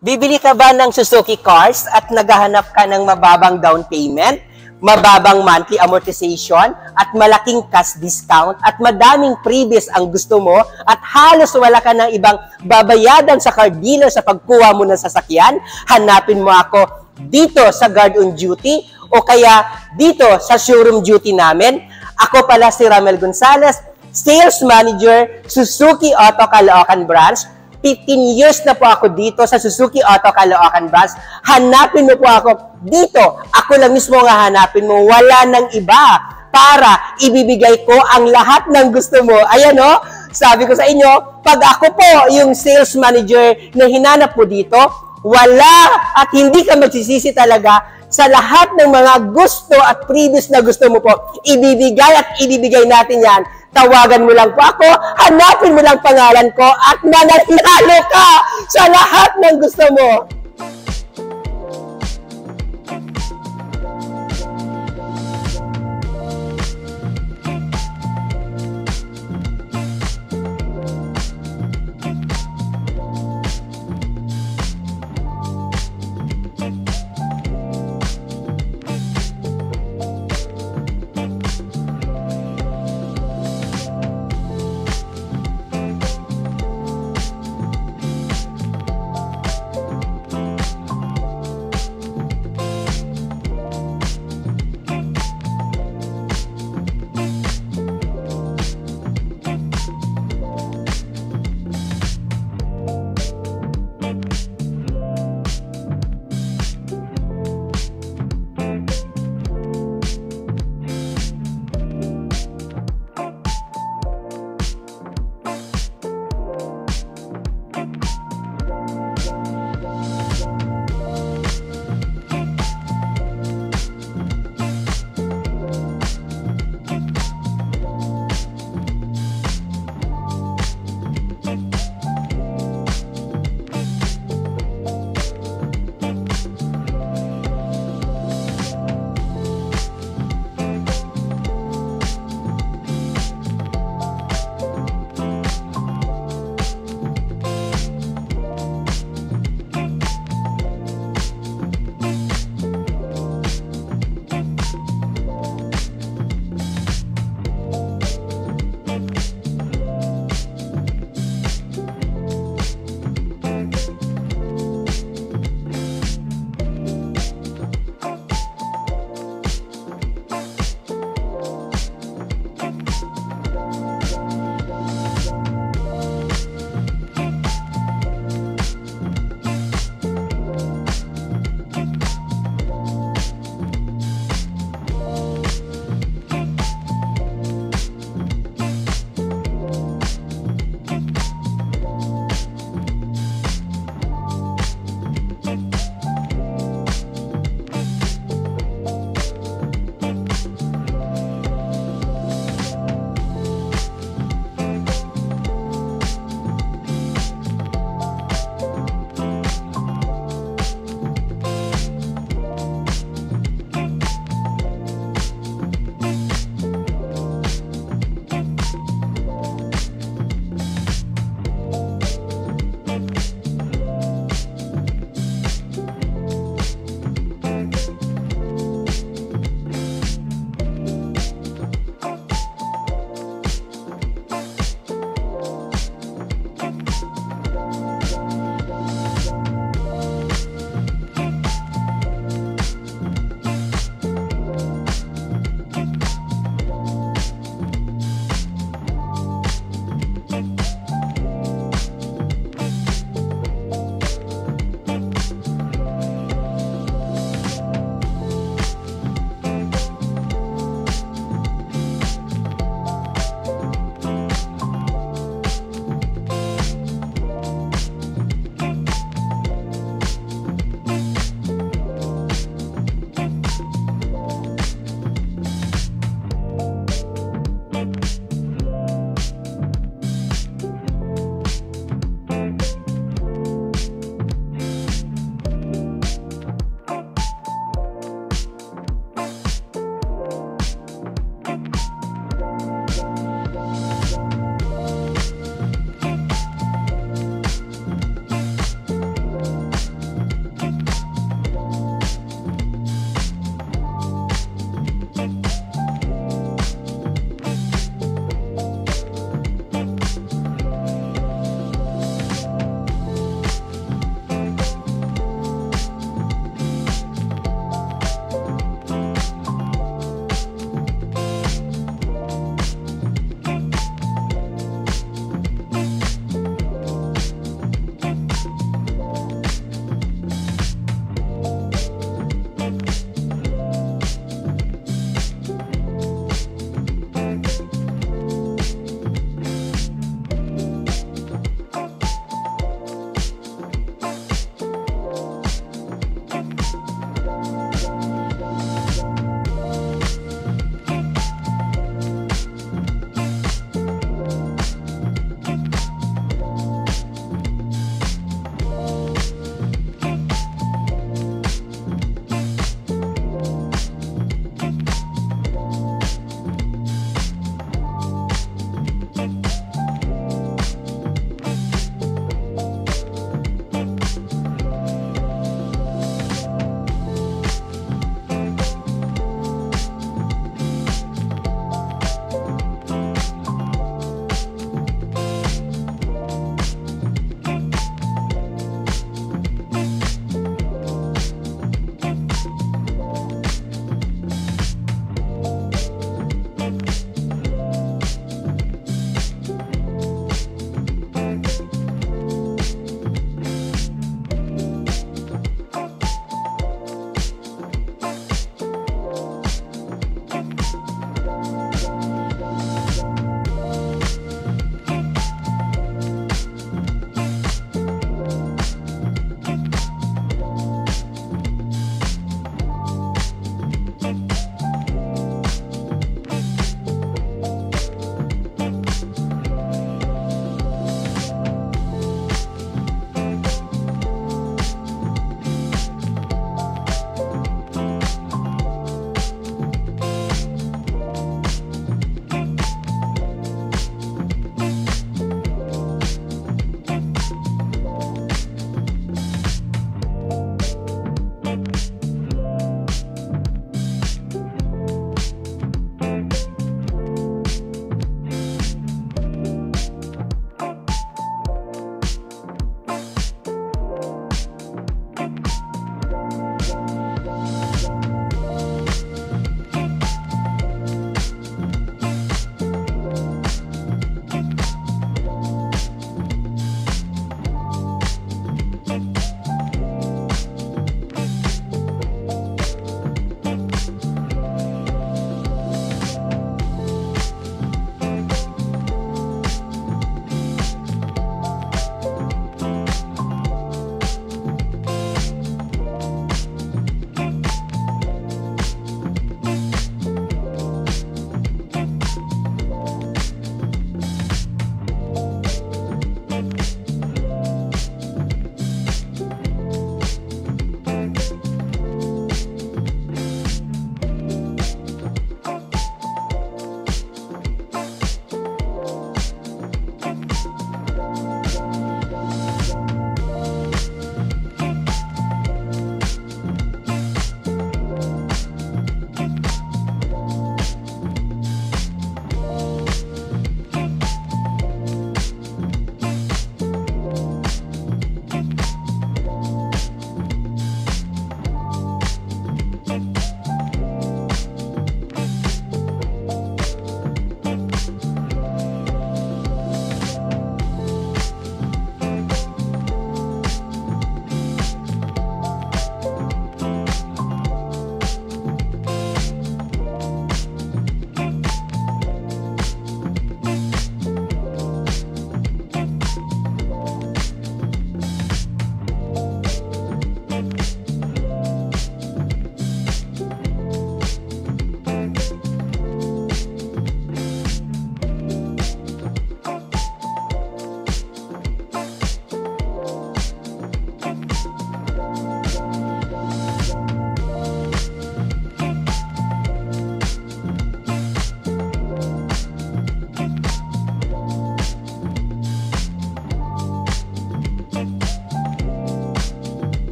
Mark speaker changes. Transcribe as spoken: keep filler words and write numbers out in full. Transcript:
Speaker 1: Bibili ka ba ng Suzuki cars at naghahanap ka ng mababang down payment, mababang monthly amortization, at malaking cash discount, at madaming previous ang gusto mo, at halos wala ka ng ibang babayadan sa car dealer sa pagkuha mo ng sasakyan? Hanapin mo ako dito sa guard on duty o kaya dito sa showroom duty namin. Ako pala si Rammel Gonzales, Sales Manager, Suzuki Auto Kalookan Branch. fifteen years na po ako dito sa Suzuki Auto Kalookan Branch. Hanapin mo po ako dito. Ako lang mismo nga hanapin mo. Wala nang iba para ibibigay ko ang lahat ng gusto mo. Ayan o, sabi ko sa inyo, pag ako po yung sales manager na hinanap mo dito, wala at hindi ka magsisisi talaga sa lahat ng mga gusto at previous na gusto mo po. Ibibigay at ibibigay natin yan. Tawagan mo lang po ako, hanapin mo lang pangalan ko, at mananalo ka sa lahat ng gusto mo.